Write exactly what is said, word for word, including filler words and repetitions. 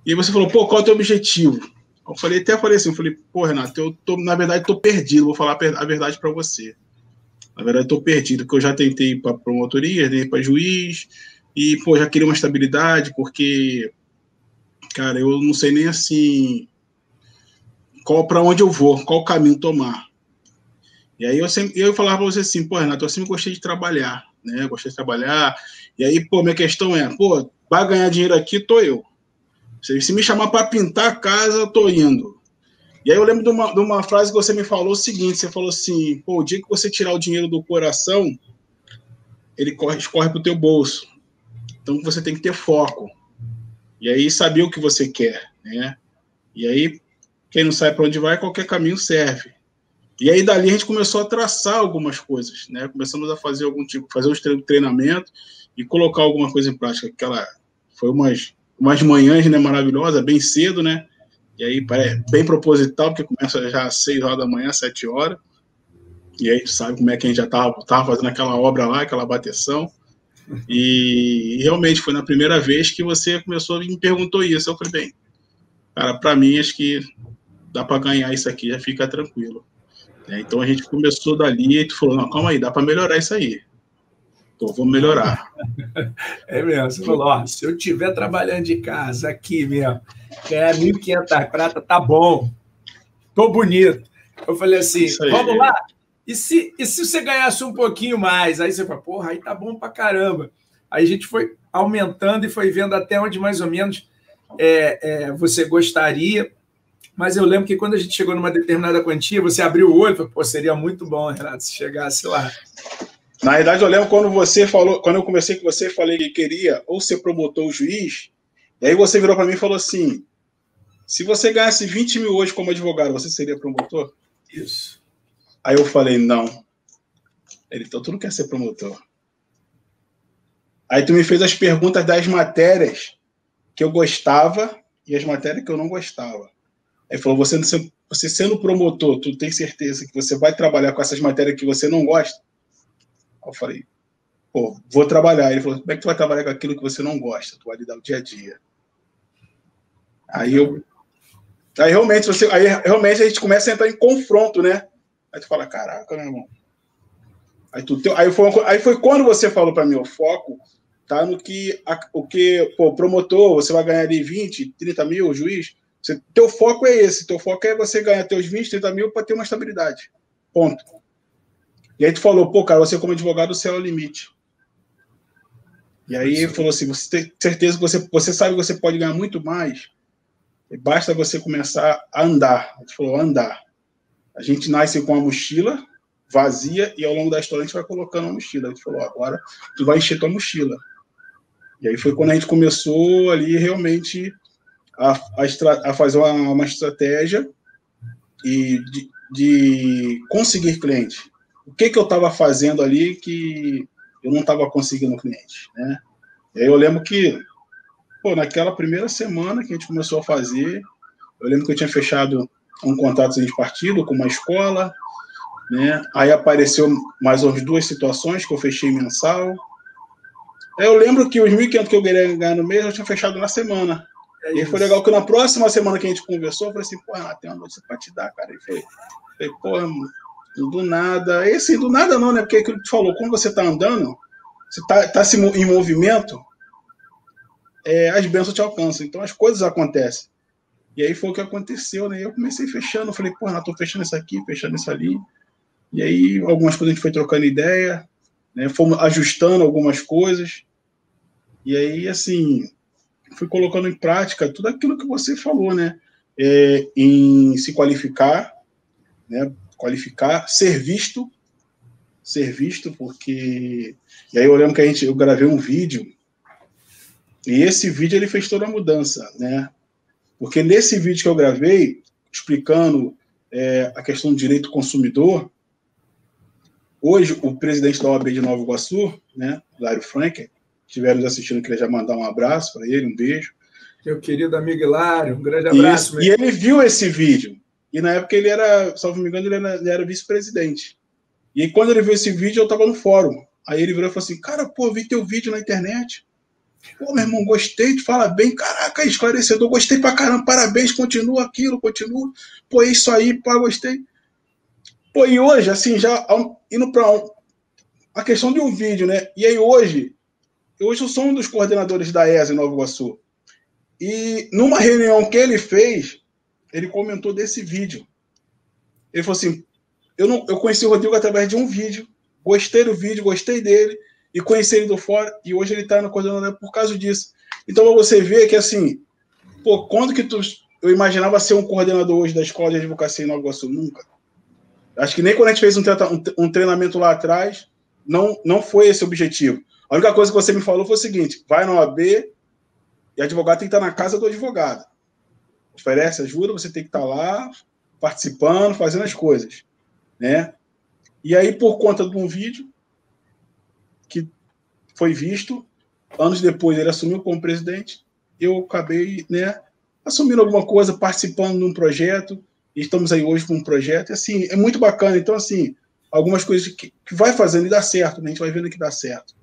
E aí você falou, pô, qual é o teu objetivo? Eu falei, até falei assim, eu falei, pô, Renato, eu tô, na verdade, tô perdido, vou falar a verdade para você. Na verdade, tô perdido, porque eu já tentei ir para promotoria, tentei para juiz, e, pô, já queria uma estabilidade, porque, cara, eu não sei nem assim qual para onde eu vou, qual caminho tomar. E aí eu sempre eu falava para você assim, pô, Renato, eu sempre gostei de trabalhar, né? Gostei de trabalhar. E aí, pô, minha questão é, pô, vai ganhar dinheiro aqui, tô eu. Se, se me chamar para pintar a casa, eu tô indo. E aí eu lembro de uma, de uma frase que você me falou o seguinte, você falou assim, pô, o dia que você tirar o dinheiro do coração, ele corre, escorre pro teu bolso. Então você tem que ter foco. E aí saber o que você quer, né? E aí, quem não sabe para onde vai, qualquer caminho serve. E aí dali a gente começou a traçar algumas coisas, né? Começamos a fazer algum tipo, fazer os treinamentos e colocar alguma coisa em prática. Aquela foi umas umas manhãs, né, maravilhosas, bem cedo, né? E aí bem proposital, porque começa já às seis horas da manhã, sete horas. E aí tu sabe como é que a gente já tava, tava fazendo aquela obra lá, aquela bateção. E realmente foi na primeira vez que você começou e me perguntou isso. Eu falei, bem, cara, para mim acho que dá para ganhar isso aqui, já fica tranquilo. É, então a gente começou dali e tu falou, não, calma aí, dá para melhorar isso aí. Então vamos melhorar. É mesmo, você falou, ó, se eu estiver trabalhando de casa aqui mesmo, ganhar mil e quinhentas prata, tá bom, tô bonito. Eu falei assim, vamos lá? E se, e se você ganhasse um pouquinho mais? Aí você fala, porra, aí tá bom pra caramba. Aí a gente foi aumentando e foi vendo até onde mais ou menos é, é, você gostaria. Mas eu lembro que quando a gente chegou numa determinada quantia, você abriu o olho e falou, pô, seria muito bom, Renato, se chegasse lá. Na verdade, eu lembro quando você falou, quando eu conversei com você, falei que queria ou ser promotor ou juiz, e aí você virou para mim e falou assim, se você ganhasse vinte mil hoje como advogado, você seria promotor? Isso. Aí eu falei, não. Ele, então tu não quer ser promotor. Aí tu me fez as perguntas das matérias que eu gostava e as matérias que eu não gostava. Aí falou, você, você sendo promotor, tu tem certeza que você vai trabalhar com essas matérias que você não gosta? Aí eu falei, pô, vou trabalhar. Ele falou, como é que tu vai trabalhar com aquilo que você não gosta? Tu vai lidar o dia a dia. Aí eu... Aí realmente, você, aí realmente a gente começa a entrar em confronto, né? Aí tu fala, caraca, meu irmão. Aí, tu, aí, foi, aí foi quando você falou para mim, o foco tá no que, a, o que, pô, promotor, você vai ganhar ali vinte, trinta mil, juiz. Você, teu foco é esse, teu foco é você ganhar teus vinte, trinta mil para ter uma estabilidade. Ponto. E aí tu falou, pô, cara, você como advogado, o céu é o limite. E aí ele falou assim, você tem certeza que você, você sabe que você pode ganhar muito mais, basta você começar a andar. A gente falou, andar. A gente nasce com a mochila vazia e ao longo da história a gente vai colocando a mochila. A gente falou, agora tu vai encher tua mochila. E aí foi quando a gente começou ali realmente a, a, a fazer uma, uma estratégia e de, de conseguir cliente. O que que eu estava fazendo ali que eu não estava conseguindo cliente, né? E aí eu lembro que, pô, naquela primeira semana que a gente começou a fazer, eu lembro que eu tinha fechado um contrato de partido com uma escola, né? Aí apareceu mais umas duas situações que eu fechei mensal. Eu lembro que os mil e quinhentos que eu queria ganhar no mês eu tinha fechado na semana. É e aí foi legal que na próxima semana que a gente conversou, eu falei assim, pô, tem uma notícia pra te dar, cara. E foi, falei, pô, do nada. E assim, do nada não, né? Porque aquilo que tu falou, quando você tá andando, você tá, tá se, em movimento, é, as bênçãos te alcançam. Então as coisas acontecem. E aí foi o que aconteceu, né? Eu comecei fechando, eu falei, pô, Renato, tô fechando isso aqui, fechando isso ali. E aí algumas coisas a gente foi trocando ideia, né? Fomos ajustando algumas coisas. E aí, assim, fui colocando em prática tudo aquilo que você falou, né? É, em se qualificar, né? Qualificar, ser visto, ser visto, porque... E aí eu lembro que a gente, eu gravei um vídeo, e esse vídeo ele fez toda a mudança, né? Porque nesse vídeo que eu gravei, explicando é, a questão do direito consumidor, hoje o presidente da O A B de Nova Iguaçu, né, Hilário Franker, estiver nos assistindo, queria já mandar um abraço para ele, um beijo. Meu querido amigo Hilário, um grande abraço. E, e ele viu esse vídeo, e na época ele era, salvo me engano, ele era, ele era vice-presidente. E aí, quando ele viu esse vídeo, eu estava no fórum. Aí ele virou e falou assim, cara, pô, vi teu vídeo na internet. Pô, meu irmão, gostei, tu fala bem, caraca, esclarecedor, gostei pra caramba, parabéns, continua aquilo, continua. Pô, é isso aí, pá, gostei. Pô, e hoje, assim, já indo pra um, a questão de um vídeo, né? E aí hoje, hoje eu sou um dos coordenadores da E S A em Nova Iguaçu. E numa reunião que ele fez, ele comentou desse vídeo. Ele falou assim, eu, não, eu conheci o Rodrigo através de um vídeo, gostei do vídeo, gostei dele, e conheci ele do fora, e hoje ele está no coordenador por causa disso. Então você vê que assim, pô, quando que tu, eu imaginava ser um coordenador hoje da Escola de Advocacia em Nova Iguaçu? Nunca. Acho que nem quando a gente fez um, um treinamento lá atrás, não, não foi esse o objetivo. A única coisa que você me falou foi o seguinte, vai na O A B, e advogado tem que estar na casa do advogado. Oferece ajuda, você tem que estar lá, participando, fazendo as coisas, né? E aí, por conta de um vídeo que foi visto, anos depois ele assumiu como presidente, eu acabei, né, assumindo alguma coisa, participando de um projeto, e estamos aí hoje com um projeto, e assim, é muito bacana. Então, assim, algumas coisas que, que vai fazendo e dá certo, né? A gente vai vendo que dá certo.